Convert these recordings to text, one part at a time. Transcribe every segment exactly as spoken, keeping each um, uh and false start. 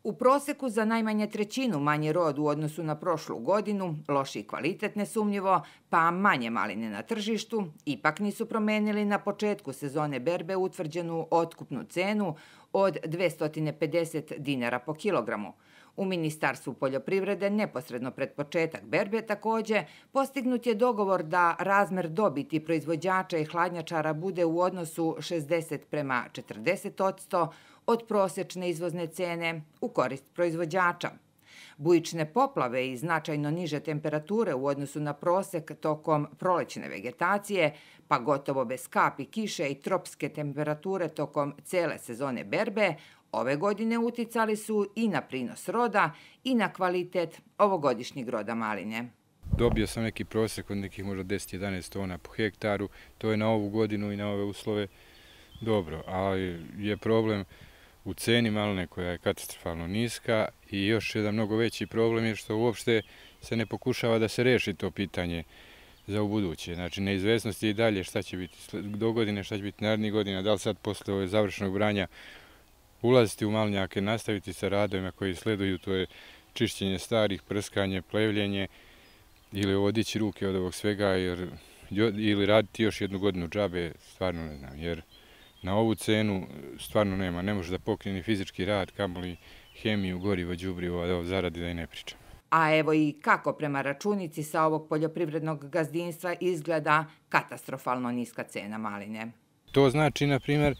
U proseku za najmanje trećinu manji rod u odnosu na prošlu godinu, loši kvalitet nesumnjivo, pa manje maline na tržištu, ipak nisu promenili na početku sezone berbe utvrđenu otkupnu cenu od dvesta pedeset dinara po kilogramu. U Ministarstvu poljoprivrede neposredno pred početak berbe takođe postignut je dogovor da razmer dobiti proizvođača i hladnjačara bude u odnosu šezdeset prema četrdeset odsto od prosečne izvozne cene u korist proizvođača. Bujične poplave i značajno niže temperature u odnosu na prosek tokom prolećne vegetacije, pa gotovo bez kapi kiše i tropske temperature tokom cele sezone berbe, ove godine uticali su i na prinos roda i na kvalitet ovogodišnjeg roda maline. Dobio sam neki prosek od nekih možda deset do jedanaest tona po hektaru, to je na ovu godinu i na ove uslove dobro, ali je problem u ceni maline koja je katastrofalno niska i još jedan mnogo veći problem je što uopšte se ne pokušava da se reši to pitanje za ubuduće. Znači, neizvesnost je i dalje šta će biti do godine, šta će biti narednih godina, da li sad posle ove završenog branja ulaziti u malinjake, nastaviti sa radovima koji sleduju, to je čišćenje starih, prskanje, plevljenje ili odići ruke od ovog svega jer, ili raditi još jednu godinu džabe, stvarno ne znam, jer na ovu cenu stvarno nema, ne može da pokrije ni fizički rad, kamoli hemiju, gorivo, đubrivo, a da zaradi da i ne pričam. A evo i kako prema računici sa ovog poljoprivrednog gazdinstva izgleda katastrofalno niska cena maline. To znači, na primjer,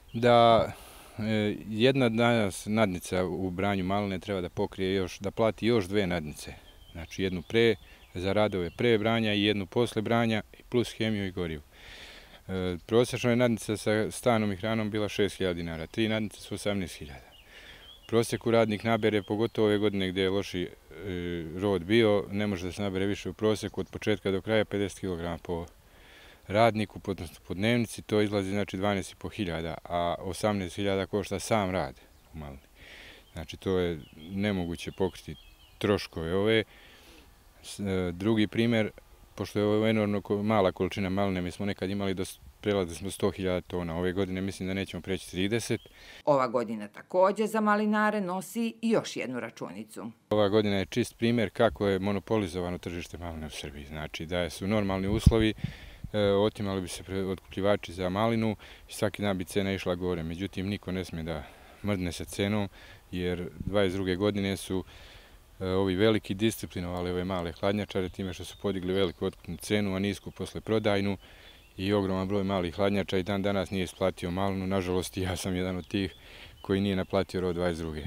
da jedna danas nadnica u branju maline treba da pokrije još, da plati još dve nadnice. Znači jednu pre, za radove pre branja i jednu posle branja, plus hemiju i gorivo. Prosječna je nadnica sa stanom i hranom bila šest hiljada dinara, tri nadnice su osamnaest hiljada. U prosjeku radnik nabere, pogotovo ove godine gdje je loši rod bio, ne može da se nabere više u prosjeku od početka do kraja pedeset kilograma po radniku, odnosno po dnevnici, to izlazi znači dvanaest i po hiljada, a osamnaest hiljada košta sam rad u malini. Znači to je nemoguće pokriti troškove ove. Drugi primjer, pošto je ovo enormno mala količina maline, mi smo nekad imali do prelaze smo sto hiljada tona, ove godine mislim da nećemo preći trideset. Ova godina takođe za malinare nosi još jednu računicu. Ova godina je čist primjer kako je monopolizovano tržište maline u Srbiji. Znači da su normalni uslovi, otimali bi se otkupljivači za malinu i svaki dan bi cena išla gore. Međutim, niko ne smije da mrdne sa cenom, jer dvadeset druge godine su ovi veliki disciplinovali ove male hladnjačare time što su podigli veliku otkupnu cenu, a nisku posle prodajnu i ogroman broj malih hladnjača i dan danas nije isplatio malinu. Nažalost, ja sam jedan od tih koji nije naplatio rod dvadeset druge.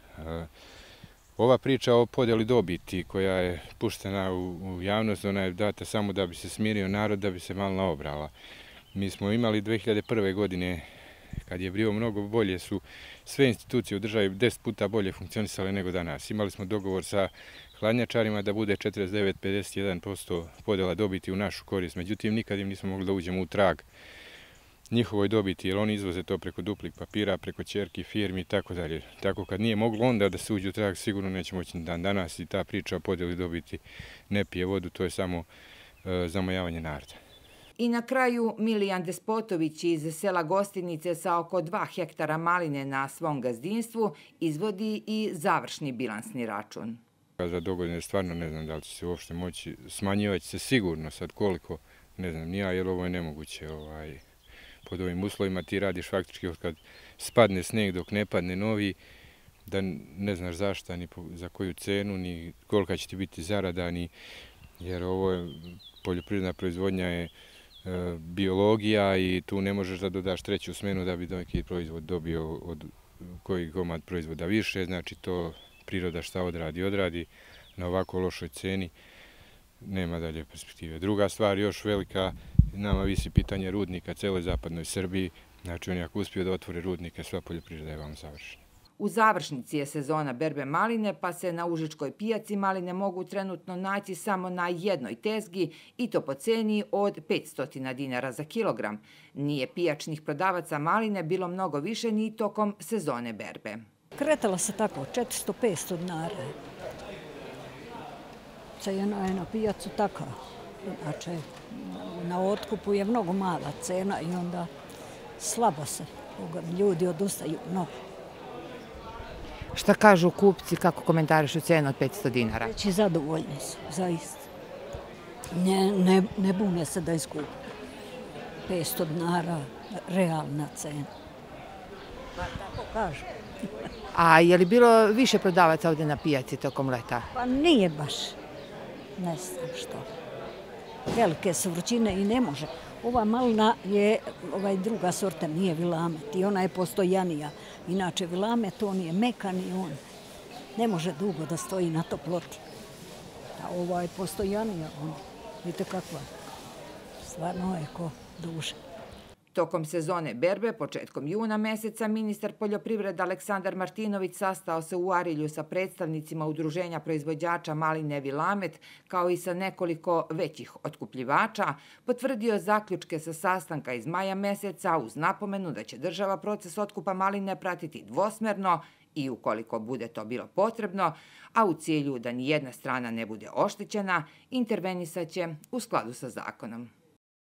Ova priča o podjeli dobiti koja je puštena u javnost, ona je data samo da bi se smirio narod, da bi se malina obrala. Mi smo imali dve hiljade prve. godine, kad je bilo mnogo bolje, su sve institucije u državi deset puta bolje funkcionisale nego danas. Imali smo dogovor sa hladnjačarima da bude četrdeset devet do pedeset jedan posto podjela dobiti u našu korist. Međutim, nikad im nismo mogli da uđemo u trag njihovoj dobiti, jer oni izvoze to preko duplih papira, preko ćerki firmi i tako dalje. Tako kad nije moglo onda da se uđe u trag, sigurno neće moći dan danas i ta priča o podjeli dobiti ne pije vodu, to je samo e, zamajavanje naroda. I na kraju Milijan Despotović iz sela Gostinice sa oko dva hektara maline na svom gazdinstvu izvodi i završni bilansni račun. Za dogodine stvarno ne znam da li će se uopšte moći, smanjivati se sigurno, sad koliko, ne znam ni ja, jer ovo je nemoguće. Ovaj, pod ovim uslovima ti radiš faktički od kad spadne sneg dok ne padne novi, da ne znaš zašta, ni za koju cenu, ni kolika će ti biti zarada, ni, jer ovo je poljoprivredna proizvodnja je e, biologija i tu ne možeš da dodaš treću smenu da bi neki proizvod dobio od koji komad proizvoda više, znači to priroda šta odradi, odradi na ovako lošoj ceni, nema dalje perspektive. Druga stvar, još velika, nama visi pitanje rudnika cele zapadnoj Srbiji, znači oni ako uspiju da otvore rudnike, sva poljoprivreda je vam završena. U završnici je sezona berbe maline, pa se na Užičkoj pijaci maline mogu trenutno naći samo na jednoj tezgi i to po ceni od petsto dinara za kilogram. Nije pijačnih prodavaca maline bilo mnogo više ni tokom sezone berbe. Kretala se tako, četiristo do petsto dinara. Cena je na pijacu taka. Znači, na otkupu je mnogo mala cena i onda slabo se. Ljudi odustaju mnogo. Šta kažu kupci, kako komentarišu cenu od petsto dinara? Već i zadovoljni su, zaista. Ne, ne, ne bune se da je skupo. petsto dinara, realna cena. Pa tako kažu. A je li bilo više prodavaca ovde na pijaci tokom leta? Pa nije baš. Ne znam što. Velike su vrućine i ne može. Ova malina je ovaj druga sorta, nije vilamet i ona je postojanija. Inače vilamet, on je mekan i on ne može dugo da stoji na toploti. A ova je postojanija, on, vidite kakva. Stvarno je ko duže. Tokom sezone berbe, početkom juna meseca, ministar poljoprivrede Aleksandar Martinović sastao se u Arilju sa predstavnicima Udruženja proizvođača maline Vilamet, kao i sa nekoliko većih otkupljivača, potvrdio zaključke sa sastanka iz maja meseca uz napomenu da će država proces otkupa maline pratiti dvosmerno i ukoliko bude to bilo potrebno, a u cilju da ni jedna strana ne bude oštećena, intervenisaće u skladu sa zakonom.